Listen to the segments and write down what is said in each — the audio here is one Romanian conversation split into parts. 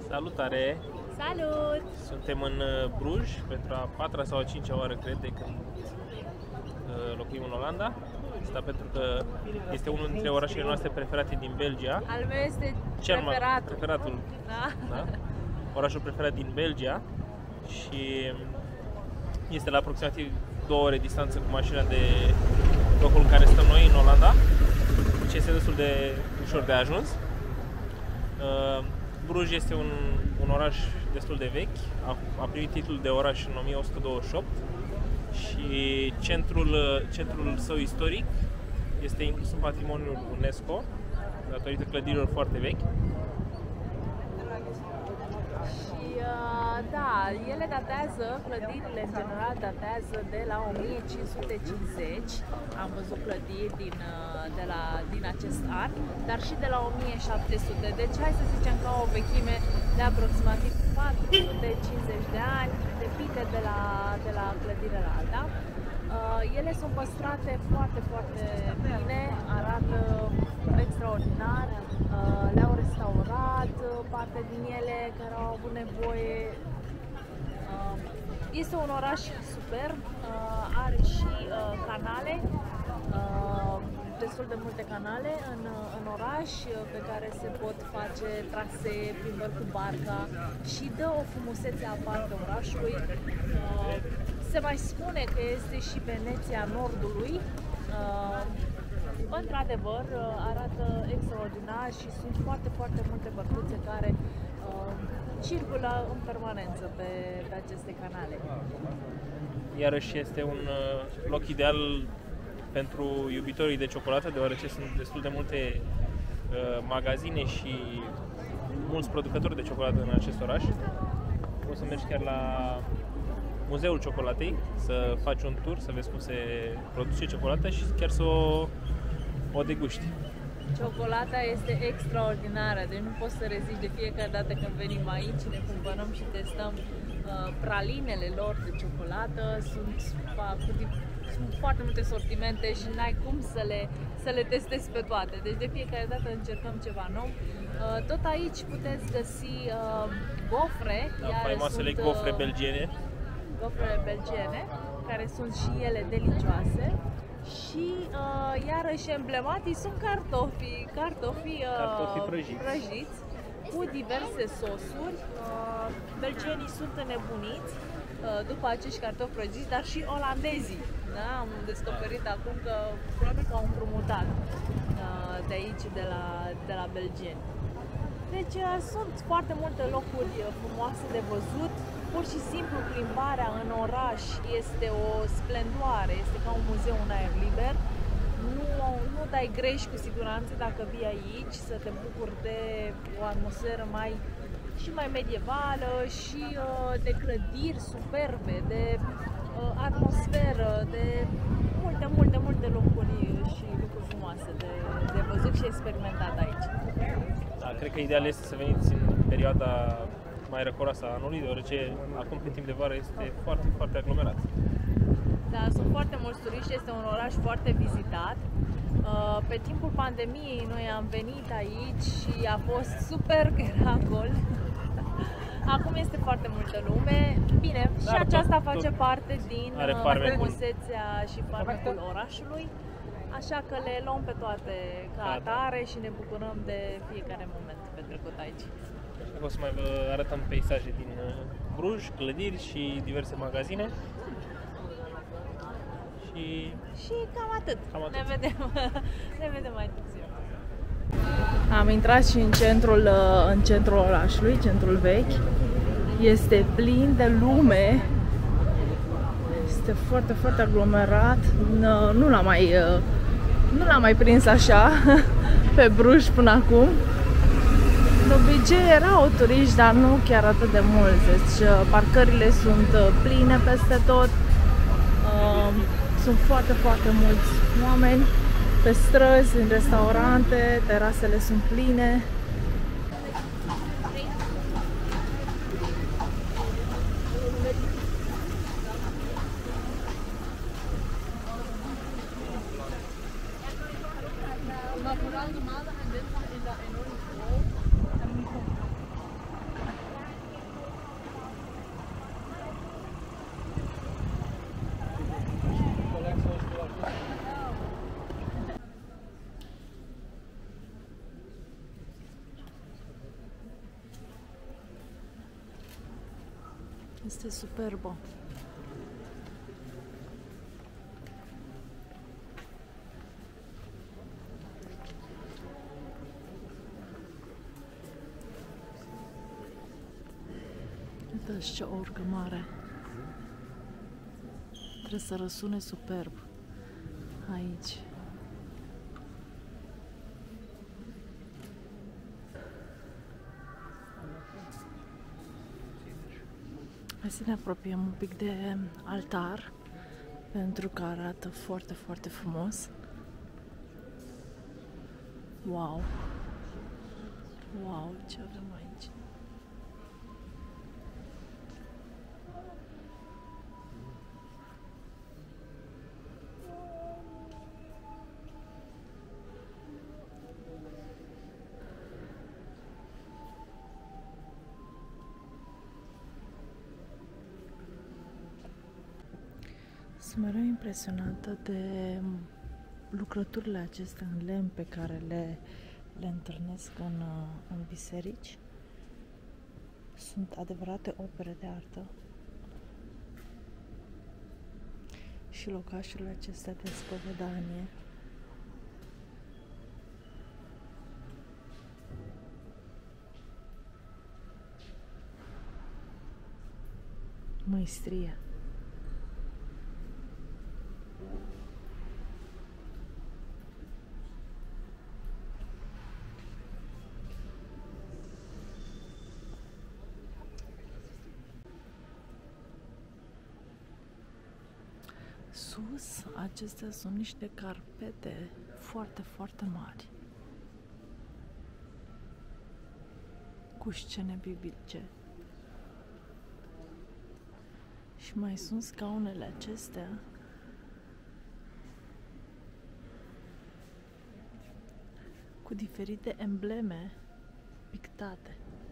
Salutare! Salut! Suntem în Bruj pentru a 4-a sau a 5-a oară, cred, de când locuim în Olanda. Asta pentru că este unul dintre orașele noastre preferate din Belgia. Al meu este preferatul. Da? Orașul preferat din Belgia și este la aproximativ 2 ore distanță cu mașina de locul în care stăm noi, în Olanda. Deci este destul de ușor de ajuns. Bruj este un oraș destul de vechi, a primit titlul de oraș în 1128 și centrul său istoric este inclus în patrimoniul UNESCO datorită clădirilor foarte vechi. Da, ele datează, clădirile în general datează de la 1550. Am văzut clădiri din acest an, dar și de la 1700. Deci hai să zicem că au o vechime de aproximativ 450 de ani, depinde de la clădire la alta. Ele sunt păstrate foarte, foarte bine, arată extraordinar, le-au restaurat parte din ele care au avut nevoie. Este un oraș superb, are și canale, destul de multe canale în oraș pe care se pot face trasee, plimbări cu barca și dă o frumusețe aparte orașului. Se mai spune că este și Veneția Nordului. Într-adevăr, arată extraordinar și sunt foarte, foarte multe bărcuțe care circulă în permanență pe aceste canale. Iarăși este un loc ideal pentru iubitorii de ciocolată, deoarece sunt destul de multe magazine și mulți producători de ciocolată în acest oraș. Poți să mergi chiar la Muzeul Ciocolatei, să faci un tur, să vezi cum se produce ciocolata și chiar să o deguști. Ciocolata este extraordinară, deci nu poți să reziști de fiecare dată când venim aici, ne cumpărăm și testăm pralinele lor de ciocolată. Sunt foarte multe sortimente și n-ai cum să le testezi pe toate, deci de fiecare dată încercăm ceva nou. Tot aici puteți găsi gofre, faimoasele gofre belgiene. Gofrele belgiene, care sunt și ele delicioase. Și iarăși emblematici sunt cartofii prăjiți cu diverse sosuri. Belgenii sunt înnebuniți după acești cartofi prăjiți, dar și olandezii. Da? Am descoperit acum că probabil că au împrumutat de aici, de la belgeni. Deci sunt foarte multe locuri frumoase de văzut. Pur și simplu plimbarea în oraș este o splendoare, este ca un muzeu în aer liber. Nu dai greș cu siguranță dacă vii aici, să te bucuri de o atmosferă mai medievală și de clădiri superbe, de atmosferă, de multe locuri și lucruri frumoase de văzut și experimentat aici. Da, cred că ideal este să veniți în perioada mai răcoroasă a anului, deoarece acum pe timp de vară este foarte, foarte aglomerat. Da, sunt foarte mulți turiști, este un oraș foarte vizitat. Pe timpul pandemiei noi am venit aici și a fost super că era gol. Acum este foarte multă lume. Bine, și aceasta face parte din frumusețea și farmecul orașului. Așa că le luăm pe toate ca atare și ne bucurăm de fiecare moment petrecut aici. O să mai vă arătăm peisaje din Bruj, clădiri și diverse magazine. Și cam atât. Ne vedem mai târziu. Am intrat și în centrul orașului, centrul vechi. Este plin de lume. Este foarte, foarte aglomerat. Nu l-am mai prins așa pe Bruj până acum. De obicei erau turiști, dar nu chiar atât de mulți. Deci parcările sunt pline peste tot. Sunt foarte, foarte mulți oameni pe străzi, în restaurante, terasele sunt pline. Este superbă. Uitați ce orcă mare. Trebuie să răsune superb aici. Hai să ne apropiem un pic de altar, pentru că arată foarte, foarte frumos. Wow! Wow, ce avem aici? Sunt mereu impresionată de lucrăturile acestea în lemn pe care le întâlnesc în biserici. Sunt adevărate opere de artă. Și locașurile acestea de spovedanie. Maestria. Sus, acestea sunt niște carpete foarte, foarte mari, cu scene biblice. Și mai sunt scaunele acestea cu diferite embleme pictate.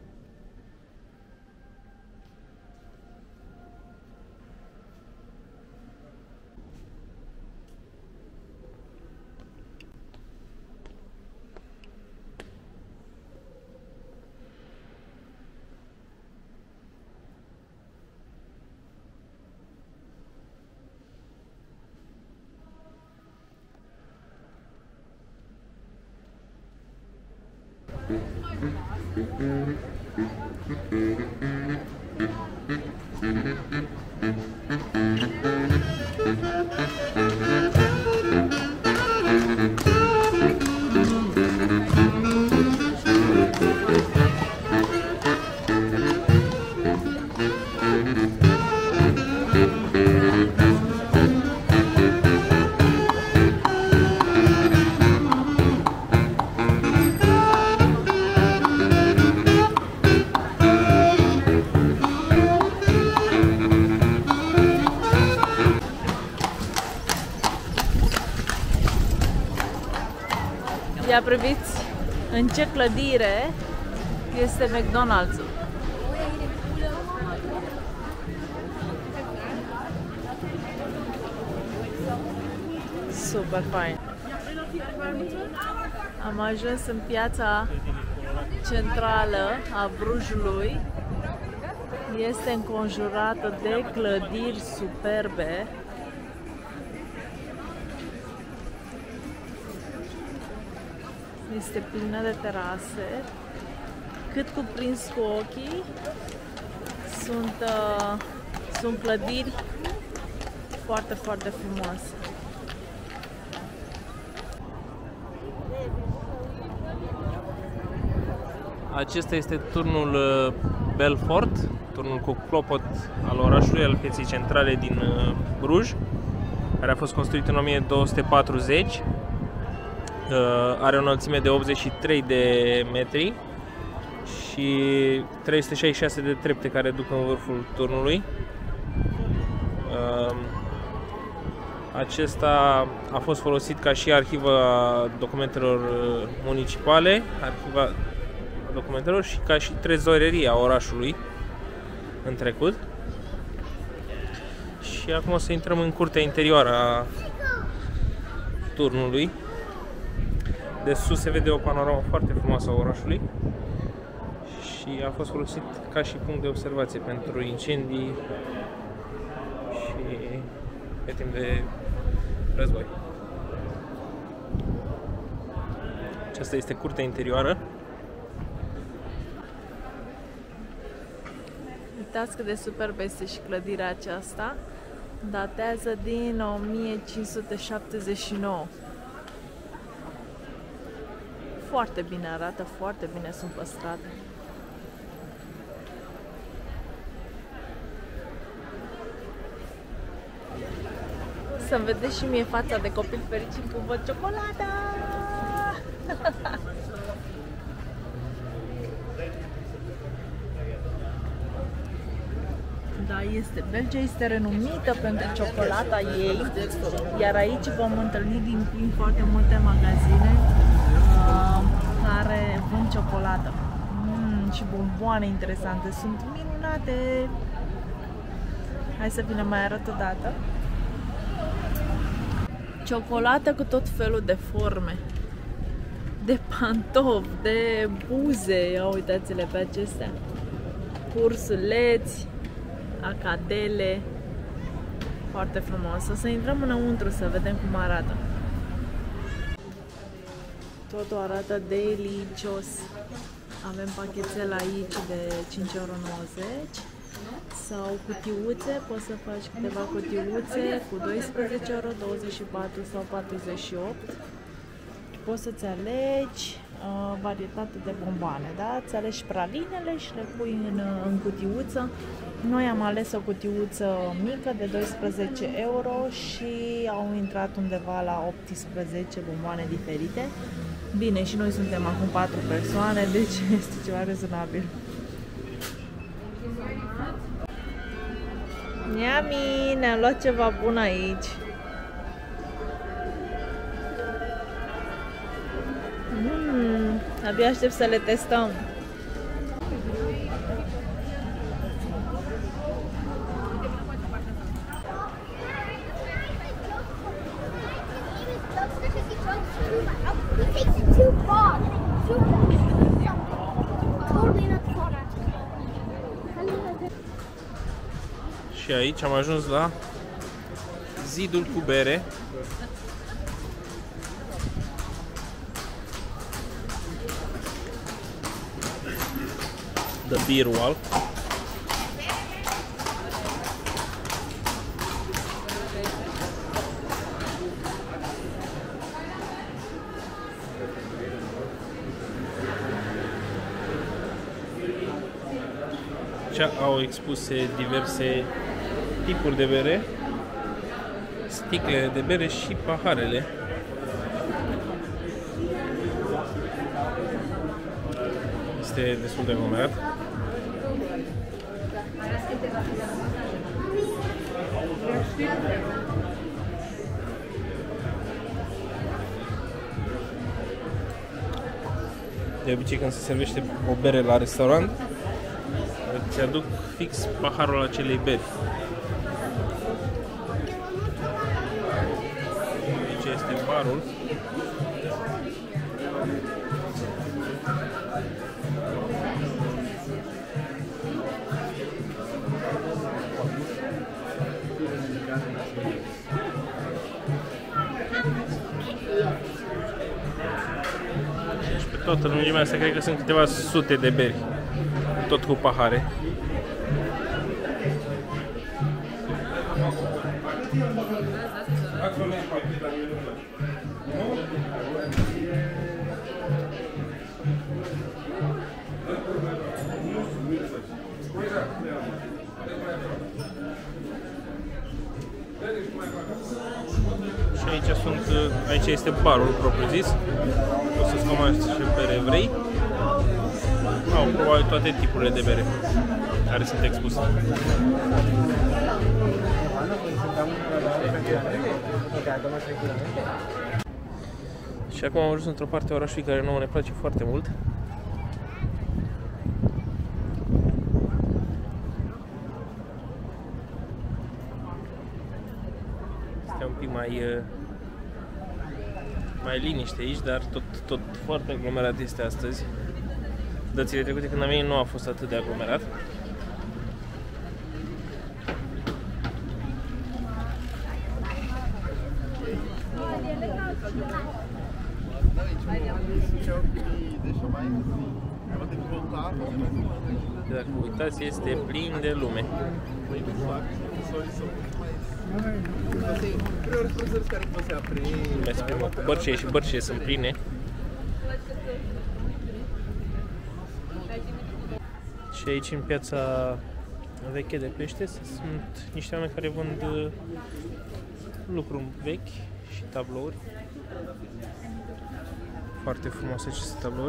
Ia priviți în ce clădire este McDonald's-ul. Super fain. Am ajuns în piața centrală a Brujului. Este înconjurată de clădiri superbe. Este plină de terase. Cât cuprins cu ochii, sunt clădiri foarte, foarte frumoase. Acesta este turnul Belfort, turnul cu clopot al orașului, al pieței centrale din Bruj, care a fost construit în 1240. Are o înălțime de 83 de metri și 366 de trepte care duc în vârful turnului. Acesta a fost folosit ca și arhiva documentelor municipale, arhiva documentelor și ca și trezoreria orașului în trecut. Și acum o să intrăm în curtea interioară a turnului. De sus se vede o panoramă foarte frumoasă a orașului și a fost folosit ca și punct de observație pentru incendii și pe timp de război. Aceasta este curtea interioară. Uitați cât de superbă este și clădirea aceasta. Datează din 1579. Foarte bine arată, foarte bine sunt păstrate. Să-mi vedeți și mie fața de copil fericit cum văd ciocolada! Da, Belgia este renumită pentru ciocolata ei, iar aici vom întâlni din plin foarte multe magazine care vând ciocolată. Și bomboane interesante, sunt minunate! Hai să vi le mai arăt o dată. Ciocolată cu tot felul de forme, de pantofi, de buze, ia uitați-le pe acestea, ursuleți, acadele, foarte frumos. O să intrăm înăuntru să vedem cum arată. Totul arată delicios. Avem pachetel aici de 5,90 € sau cutiuțe, poți să faci câteva cutiuțe cu 12 €, 24 sau 48. Poți să-ți alegi varietate de bomboane, da? Îți alegi pralinele și le pui în cutiuță. Noi am ales o cutiuță mică de 12 € și au intrat undeva la 18 bomboane diferite. Bine, și noi suntem acum 4 persoane, deci este ceva rezonabil. Yummy! Ne-am luat ceva bun aici. Abia aștept să le testăm. Și aici am ajuns la zidul cu bere. The Beer Wall. Aici au expuse diverse tipuri de bere, sticlele de bere și paharele. Este destul de aglomerat. De obicei când se servește o bere la restaurant, îți aduc fix paharul acelei beri. Aici este barul. Deci pe toată lungimea asta cred că sunt câteva sute de beri, tot cu pahare. Și aici este barul propriu zis. O să-ți comanzi ce bere vrei. Au probabil toate tipurile de bere care sunt expuse. Și acum am ajuns într-o parte a orașului care nouă ne place foarte mult. Este un pic mai liniște aici, dar tot foarte aglomerat este astăzi. Dățile trecute când am venit nu a fost atât de aglomerat. Dacă uitați, este plin de lume. Mergi prima cu bărcile și bărcile sunt pline. Și aici în piața veche de pește sunt niște oameni care vând lucruri vechi și tablouri. Foarte frumoase aceste tablouri.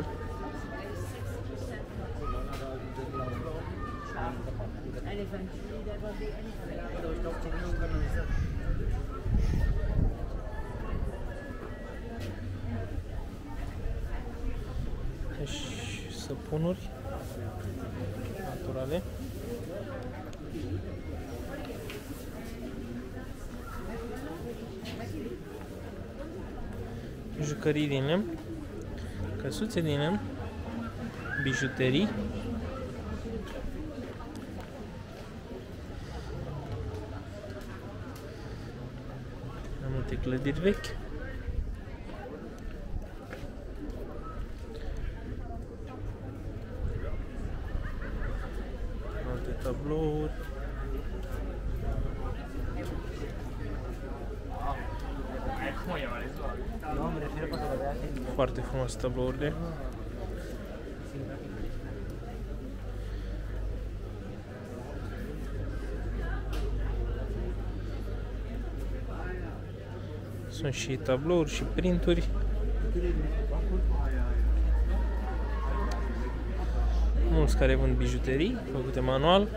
Și săpunuri naturale. Jucării din lemn, căsuțe din lemn, bijuterii, mai multe clădiri vechi, alte tablouri, foarte frumoase tablourile. Sunt și tablouri și printuri. Mulți care vând bijuterii făcute manual.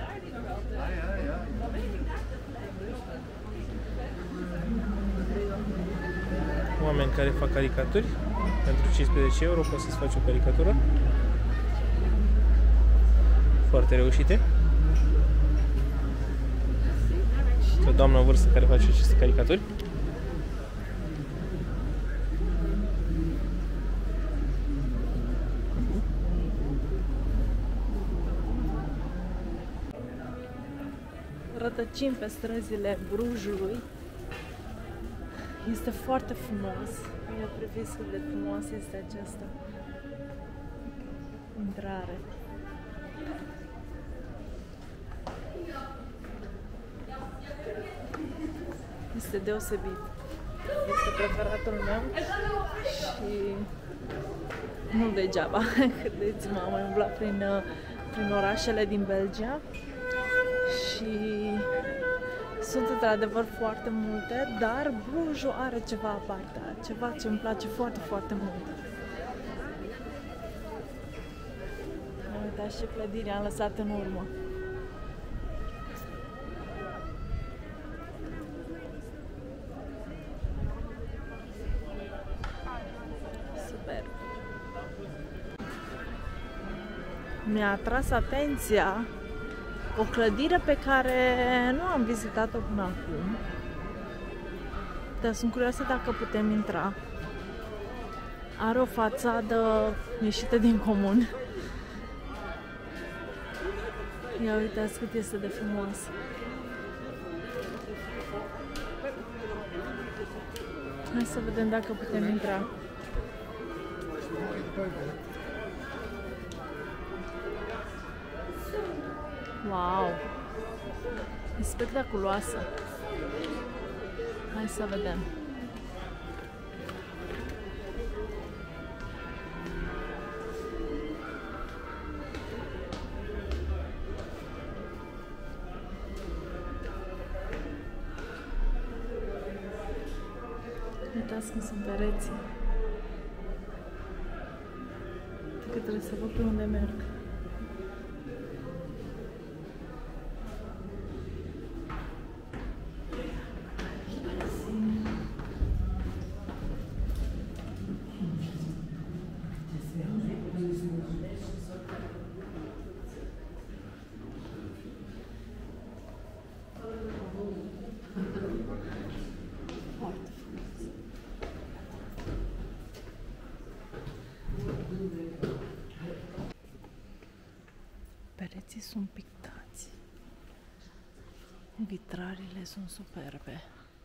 Oameni care fac caricaturi. Pentru 15 euro poți să-ți faci o caricatură. Foarte reușite. Și o doamnă în vârstă care face aceste caricaturi. Rătăcim pe străzile Brujului. Este foarte frumos. Ia priviți cât de frumos este această intrare. Este deosebit. Este preferatul meu și nu degeaba. Credeți-mă, am umblat prin orașele din Belgia și sunt într-adevăr foarte multe, dar Brujul are ceva aparte, ceva ce îmi place foarte, foarte mult. Uitați ce clădiri am lăsat în urmă. Super. Mi-a atras atenția o clădire pe care nu am vizitat-o până acum, dar sunt curioasă dacă putem intra. Are o fațadă ieșită din comun. Ia uitați cât este de frumos. Hai să vedem dacă putem intra. Wow! E spectaculoasă! Hai să vedem! Uitați cum sunt pereții! Că trebuie să văd pe unde merg. Pereții sunt pictați. Vitrariile sunt superbe.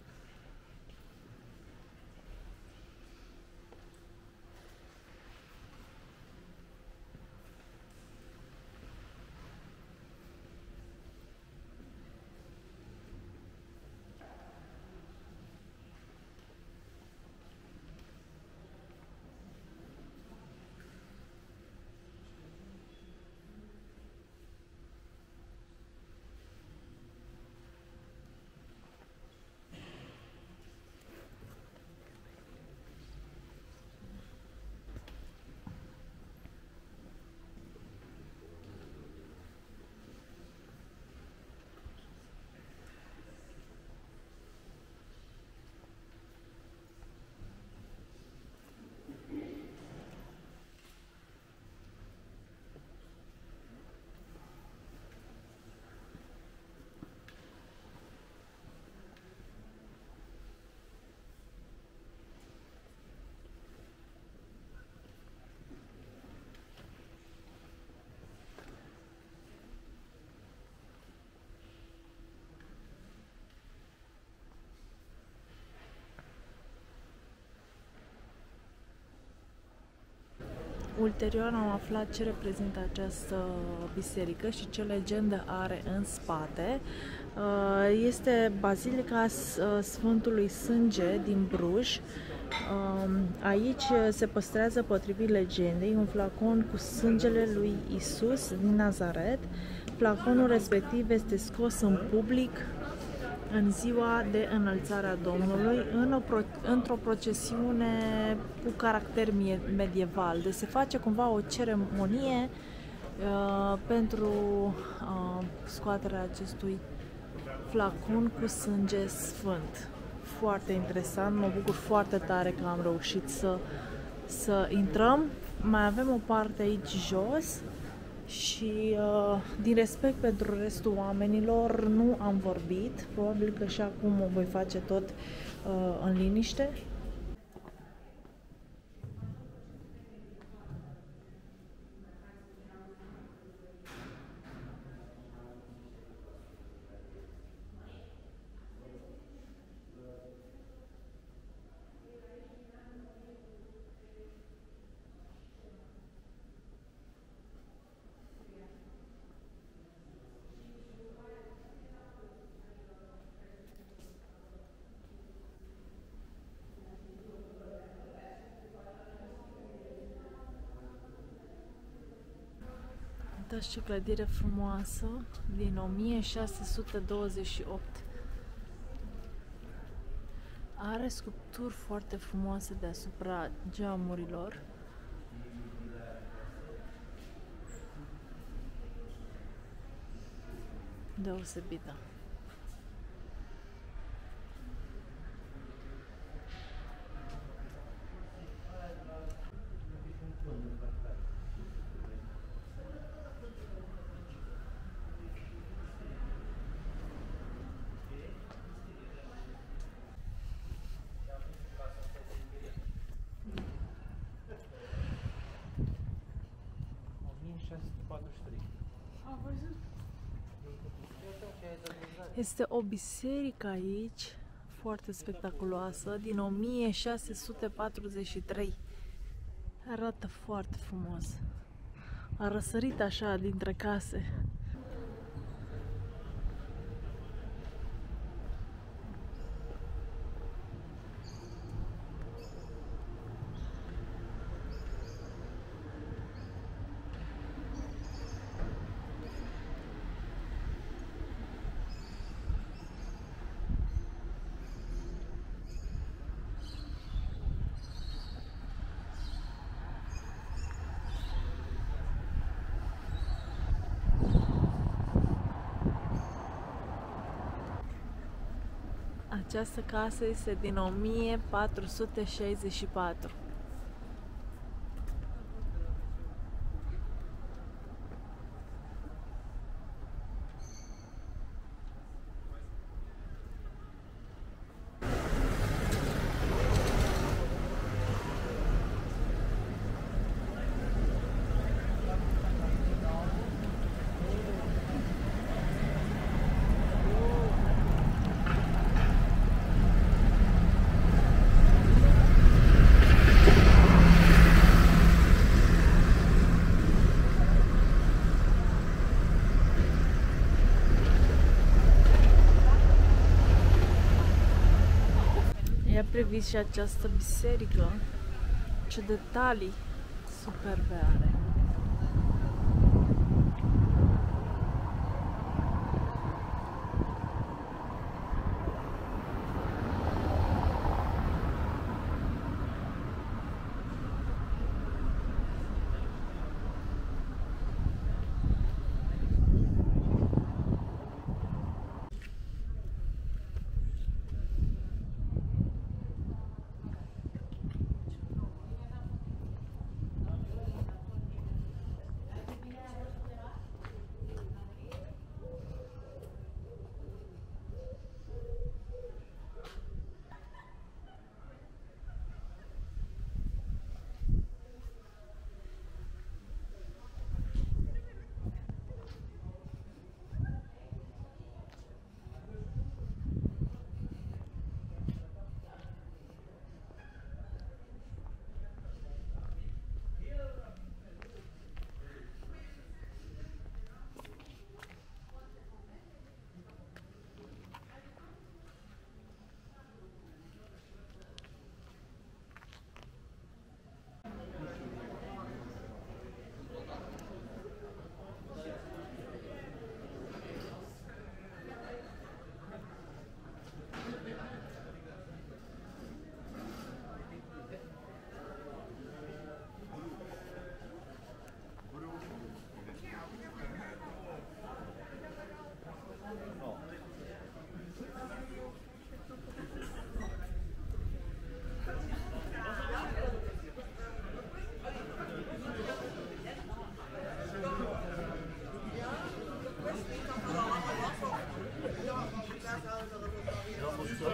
Ulterior am aflat ce reprezintă această biserică și ce legendă are în spate. Este Bazilica Sfântului Sânge din Bruj. Aici se păstrează, potrivit legendei, un flacon cu sângele lui Isus din Nazaret. Flaconul respectiv este scos în public în ziua de înălțare a Domnului într-o procesiune cu caracter medieval. Deci se face cumva o ceremonie pentru scoaterea acestui flacon cu sânge sfânt. Foarte interesant, mă bucur foarte tare că am reușit să intrăm. Mai avem o parte aici jos și din respect pentru restul oamenilor nu am vorbit. Probabil că și acum o voi face tot în liniște. Uitați ce clădire frumoasă, din 1628. Are sculpturi foarte frumoase deasupra geamurilor. Deosebită. Este o biserică aici, foarte spectaculoasă, din 1643. Arată foarte frumos. A răsărit așa dintre case. Această casă este din 1464. priviți și această biserică. Ce detalii superbe are.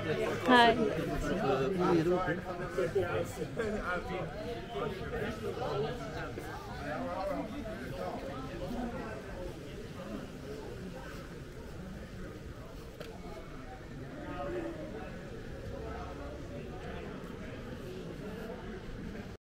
Hai.